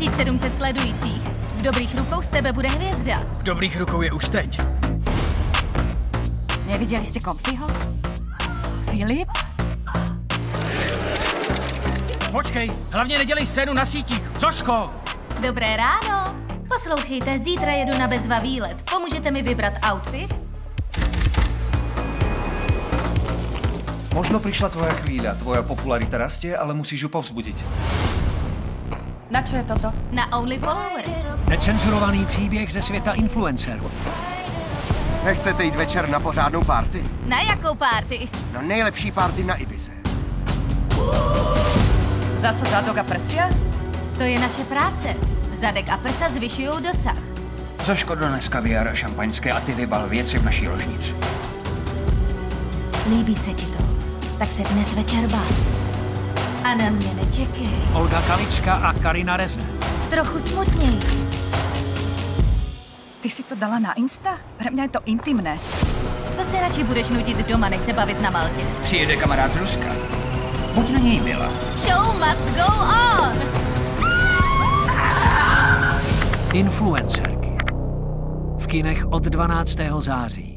700 sledujících. V dobrých rukou z tebe bude hvězda. V dobrých rukou je už teď. Neviděli jste Komfyho? Filip? Počkej, hlavně nedělej scénu na sítích. Zoško! Dobré ráno. Poslouchejte, zítra jedu na bezva výlet. Pomůžete mi vybrat outfit? Možno prišla tvoja chvíľa, tvoja popularita rastie, ale musíš ju povzbudiť. Na čo je toto? Na Only Followers. Necenzurovaný příběh ze světa influencerů. Nechcete jít večer na pořádnou party? Na jakou party? No nejlepší party na Ibize. Zase zadok a prsia? To je naše práce. Zadek a prsa zvyšujou dosah. Zoško, dones kaviár a šampaňské a ty vybal věci v naší ložnici. Líbí se ti to? Tak se dnes večer bav. A na mě nečekej. Olga Kalička a Karina Reze. Trochu smutněji. Ty si to dala na Insta? Pre mňa je to intimné. To se radši budeš nudit doma, než se bavit na Maltě. Přijede kamarád z Ruska. Buď na něj milá. Show must go on! Influencerky. V kinech od 12. září.